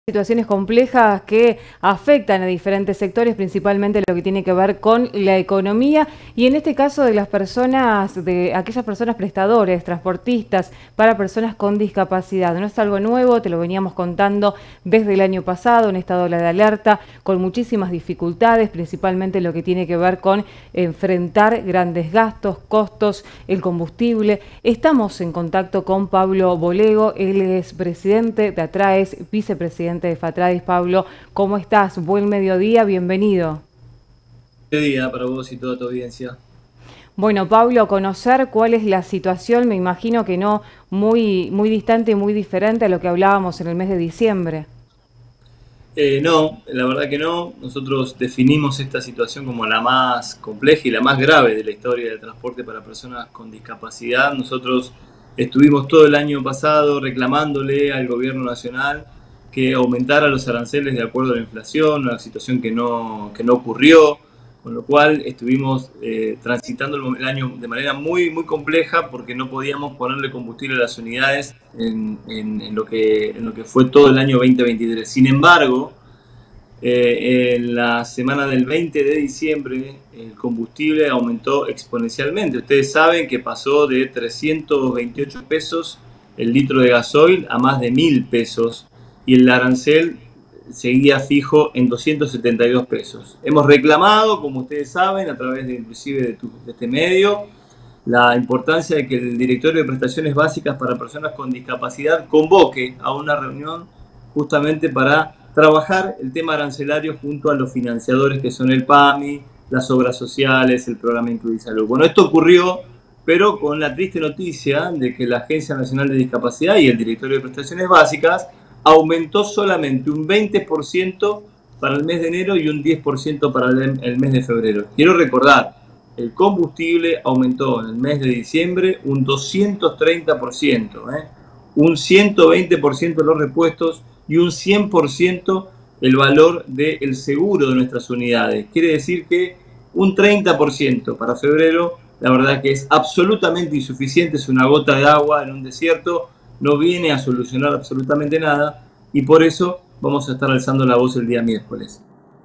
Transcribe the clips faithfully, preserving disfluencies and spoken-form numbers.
Situaciones complejas que afectan a diferentes sectores, principalmente lo que tiene que ver con la economía y en este caso de las personas, de aquellas personas prestadores, transportistas para personas con discapacidad. No es algo nuevo, te lo veníamos contando desde el año pasado, un estado de alerta con muchísimas dificultades, principalmente lo que tiene que ver con enfrentar grandes gastos, costos, el combustible. Estamos en contacto con Pablo Bolego, él es presidente de ATRAES, vicepresidente de FATRAES. Pablo, ¿cómo estás? Buen mediodía, bienvenido. Buen día para vos y toda tu audiencia. Bueno, Pablo, conocer cuál es la situación, me imagino que no muy, muy distante y muy diferente a lo que hablábamos en el mes de diciembre. Eh, no, la verdad que no. Nosotros definimos esta situación como la más compleja y la más grave de la historia del transporte para personas con discapacidad. Nosotros estuvimos todo el año pasado reclamándole al gobierno nacional que aumentara los aranceles de acuerdo a la inflación, una situación que no, que no ocurrió, con lo cual estuvimos eh, transitando el año de manera muy, muy compleja porque no podíamos ponerle combustible a las unidades en, en, en, lo, que, en lo que fue todo el año veinte veintitrés. Sin embargo, eh, en la semana del veinte de diciembre el combustible aumentó exponencialmente. Ustedes saben que pasó de trescientos veintiocho pesos el litro de gasoil a más de mil pesos y el arancel seguía fijo en doscientos setenta y dos pesos. Hemos reclamado, como ustedes saben, a través de inclusive de, tu, de este medio, la importancia de que el Directorio de Prestaciones Básicas para Personas con Discapacidad convoque a una reunión justamente para trabajar el tema arancelario junto a los financiadores que son el P A M I, las obras sociales, el programa Incluir Salud. Bueno, esto ocurrió, pero con la triste noticia de que la Agencia Nacional de Discapacidad y el Directorio de Prestaciones Básicas aumentó solamente un veinte por ciento para el mes de enero y un diez por ciento para el mes de febrero. Quiero recordar, el combustible aumentó en el mes de diciembre un doscientos treinta por ciento, ¿eh? un ciento veinte por ciento los repuestos y un cien por ciento el valor del seguro de nuestras unidades. Quiere decir que un treinta por ciento para febrero, la verdad que es absolutamente insuficiente, es una gota de agua en un desierto, no viene a solucionar absolutamente nada y por eso vamos a estar alzando la voz el día miércoles.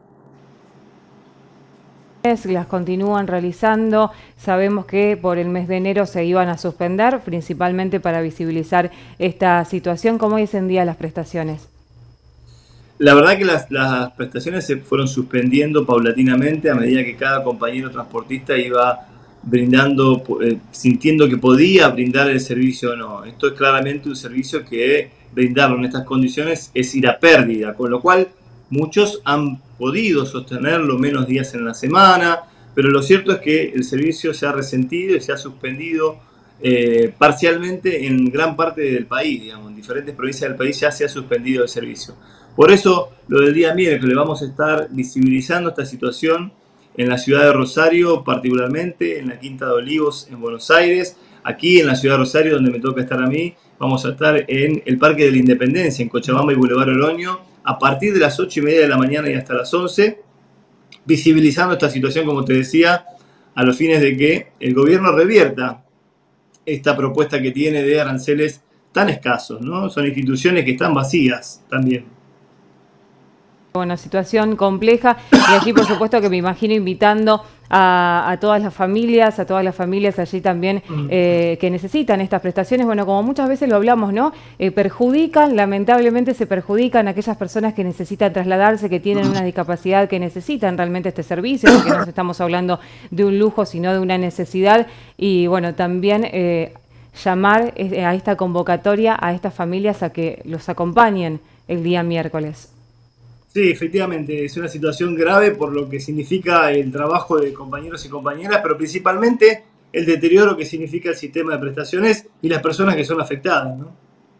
Las continúan realizando, sabemos que por el mes de enero se iban a suspender, principalmente para visibilizar esta situación. ¿Cómo es en día las prestaciones? La verdad que las, las prestaciones se fueron suspendiendo paulatinamente a medida que cada compañero transportista iba brindando, eh, sintiendo que podía brindar el servicio o no. Esto es claramente un servicio que brindarlo en estas condiciones es ir a pérdida, con lo cual muchos han podido sostenerlo menos días en la semana, pero lo cierto es que el servicio se ha resentido y se ha suspendido eh, parcialmente en gran parte del país, digamos, en diferentes provincias del país ya se ha suspendido el servicio. Por eso, lo del día miércoles vamos a estar visibilizando esta situación en la ciudad de Rosario, particularmente en la Quinta de Olivos en Buenos Aires. Aquí en la ciudad de Rosario, donde me toca estar a mí, vamos a estar en el Parque de la Independencia, en Cochabamba y Boulevard Oroño, a partir de las ocho y media de la mañana y hasta las once, visibilizando esta situación, como te decía, a los fines de que el gobierno revierta esta propuesta que tiene de aranceles tan escasos, ¿no? Son instituciones que están vacías también. Bueno, situación compleja y allí por supuesto que me imagino invitando a, a todas las familias, a todas las familias allí también eh, que necesitan estas prestaciones. Bueno, como muchas veces lo hablamos, ¿no? Eh, perjudican, lamentablemente se perjudican a aquellas personas que necesitan trasladarse, que tienen una discapacidad, que necesitan realmente este servicio, porque no estamos hablando de un lujo, sino de una necesidad. Y bueno, también eh, llamar a esta convocatoria a estas familias a que los acompañen el día miércoles. Sí, efectivamente, es una situación grave por lo que significa el trabajo de compañeros y compañeras, pero principalmente el deterioro que significa el sistema de prestaciones y las personas que son afectadas, ¿no?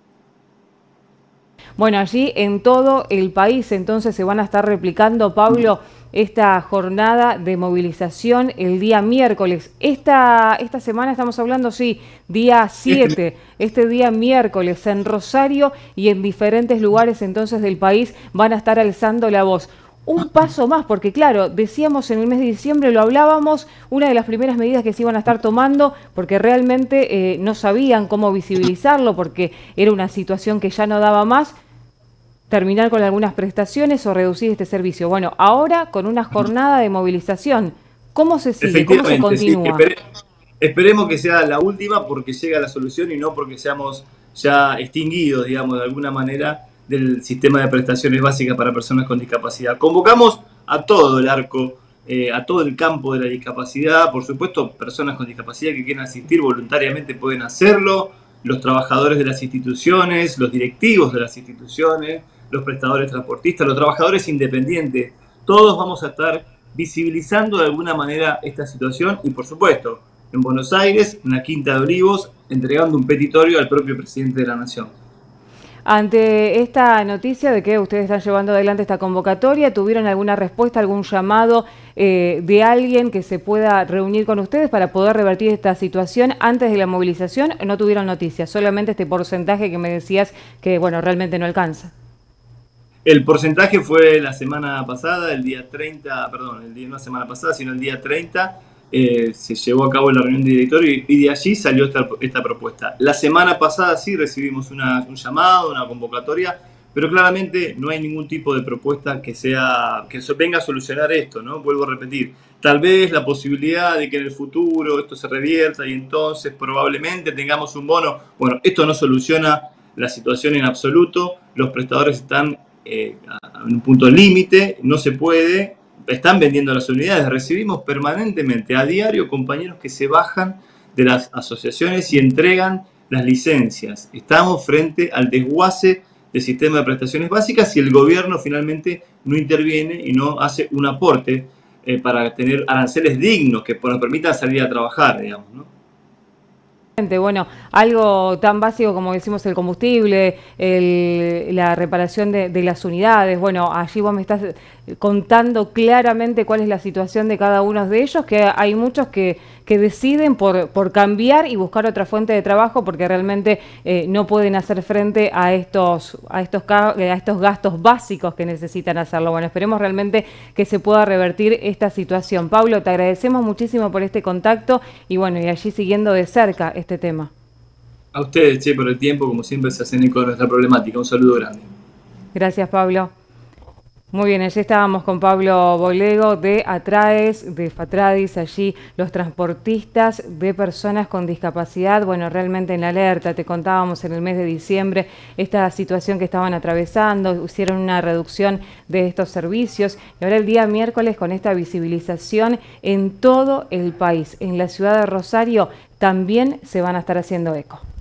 Bueno, allí en todo el país entonces se van a estar replicando, Pablo, esta jornada de movilización el día miércoles. Esta, esta semana estamos hablando, sí, día siete, este día miércoles en Rosario y en diferentes lugares entonces del país van a estar alzando la voz. Un paso más, porque claro, decíamos en el mes de diciembre, lo hablábamos, una de las primeras medidas que se iban a estar tomando, porque realmente eh, no sabían cómo visibilizarlo, porque era una situación que ya no daba más. terminar con algunas prestaciones o reducir este servicio. Bueno, ahora con una jornada de movilización, ¿cómo se sigue? ¿Cómo se continúa? Sí, espere, esperemos que sea la última porque llega la solución y no porque seamos ya extinguidos, digamos, de alguna manera del sistema de prestaciones básicas para personas con discapacidad. Convocamos a todo el arco, eh, a todo el campo de la discapacidad. Por supuesto, personas con discapacidad que quieran asistir voluntariamente pueden hacerlo, los trabajadores de las instituciones, los directivos de las instituciones, los prestadores transportistas, los trabajadores independientes. Todos vamos a estar visibilizando de alguna manera esta situación y, por supuesto, en Buenos Aires, en la Quinta de Olivos, entregando un petitorio al propio presidente de la Nación. Ante esta noticia de que ustedes están llevando adelante esta convocatoria, ¿tuvieron alguna respuesta, algún llamado eh, de alguien que se pueda reunir con ustedes para poder revertir esta situación antes de la movilización? No tuvieron noticias, solamente este porcentaje que me decías que, bueno, realmente no alcanza. El porcentaje fue la semana pasada, el día treinta, perdón, el día, no la semana pasada, sino el día treinta, eh, se llevó a cabo la reunión de directorio y, y de allí salió esta, esta propuesta. La semana pasada sí recibimos una, un llamado, una convocatoria, pero claramente no hay ningún tipo de propuesta que sea que venga a solucionar esto, ¿no? Vuelvo a repetir, tal vez la posibilidad de que en el futuro esto se revierta y entonces probablemente tengamos un bono. Bueno, esto no soluciona la situación en absoluto, los prestadores están Eh, a un punto límite, no se puede, están vendiendo las unidades, recibimos permanentemente a diario compañeros que se bajan de las asociaciones y entregan las licencias. Estamos frente al desguace del sistema de prestaciones básicas y el gobierno finalmente no interviene y no hace un aporte eh, para tener aranceles dignos que nos permitan salir a trabajar, digamos, ¿no? Bueno, algo tan básico como decimos el combustible, el, la reparación de, de las unidades. Bueno, allí vos me estás contando claramente cuál es la situación de cada uno de ellos, que hay muchos que, que deciden por, por cambiar y buscar otra fuente de trabajo porque realmente eh, no pueden hacer frente a estos, a, estos, a estos gastos básicos que necesitan hacerlo. Bueno, esperemos realmente que se pueda revertir esta situación. Pablo, te agradecemos muchísimo por este contacto y bueno, y allí siguiendo de cerca este tema. A ustedes, che, por el tiempo, como siempre se hacen eco de nuestra problemática. Un saludo grande. Gracias, Pablo. Muy bien, allí estábamos con Pablo Bolego de Atraes, de Fatradis, allí los transportistas de personas con discapacidad, bueno, realmente en la alerta, te contábamos en el mes de diciembre esta situación que estaban atravesando, hicieron una reducción de estos servicios y ahora el día miércoles con esta visibilización en todo el país, en la ciudad de Rosario también se van a estar haciendo eco.